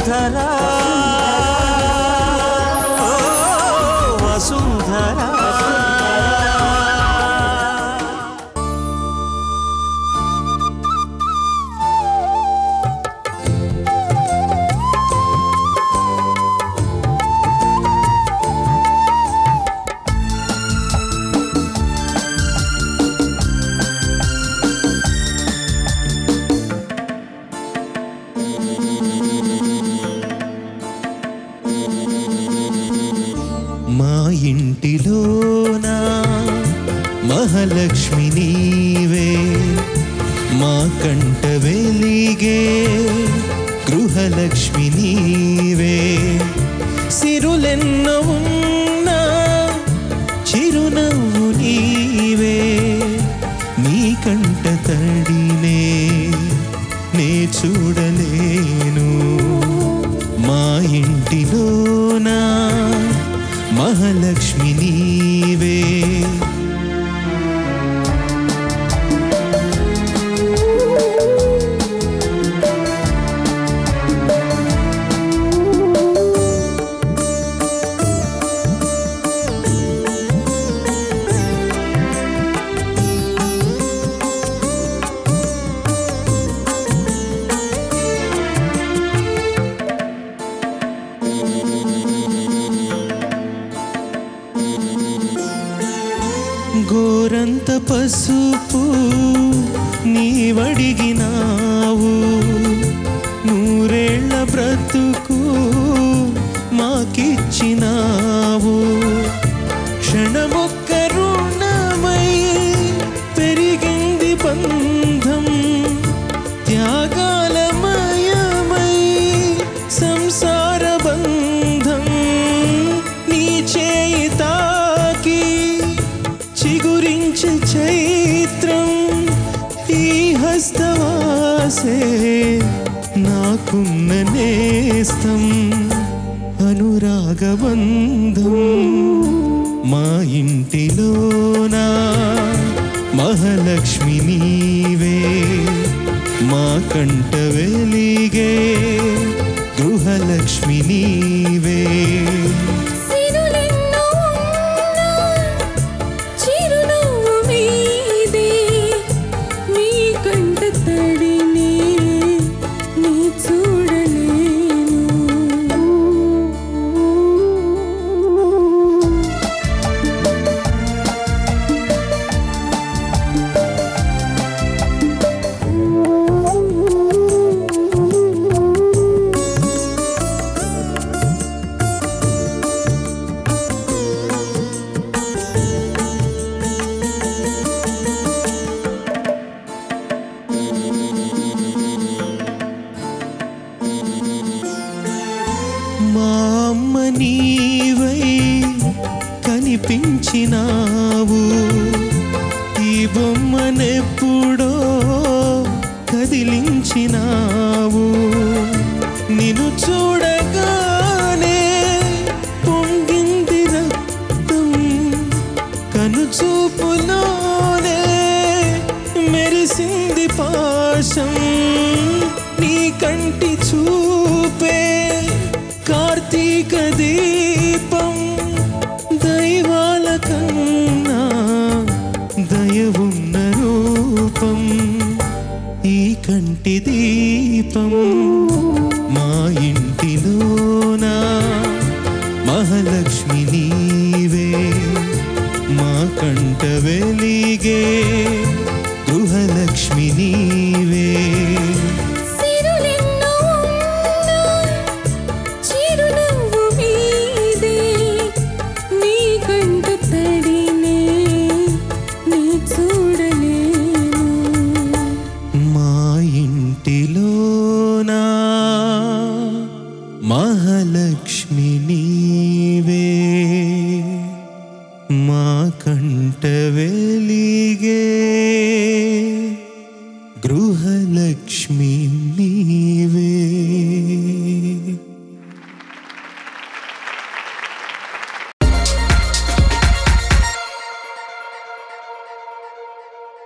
వసుంధరా వసుంధరా మా ఇంటిలోనా మహాలక్ష్మి నీవే మా కంట వెలిగే గృహలక్ష్మి నీవే సిరులెన్నో ఉన్నా చిరునవ్వు నీవే నీ కంట తడినే నే చూడలేను మా ఇంటిలోనా మహాలక్ష్మి నీవే గోరంత పసుపు నీవడిగినావు నూరేళ్ల బ్రతుకు మాకిచ్చినావు క్షణమొక్క రుణమై పెరిగింది బంధం త్యాగాలమయమై సంసార బంధం నీ చేయి తాకి చిగురించే చైత్రం ఈ హస్తవాసే నాకున్న నేస్తం అనురాగబంధం మా ఇంటిలోనా మహాలక్ష్మి నీవే మా కంట వెలిగే గృహలక్ష్మి నీవే మా అమ్మ నీవై కనిపించినావు ఈ బొమ్మనెప్పుడో కదిలించినావు నిన్ను చూడగానే పొంగింది రక్తం కనుచూపులోనే మెరిసింది పాశం నీ కంటి చూపే కార్తీక దీపం దైవాల కన్నా దయవున్న రూపం ఈ కంటి దీపం మా ఇంటిలోనా మహాలక్ష్మి నీవే మా కంట వెలిగే గృహలక్ష్మి నీవే మహాలక్ష్మి నీ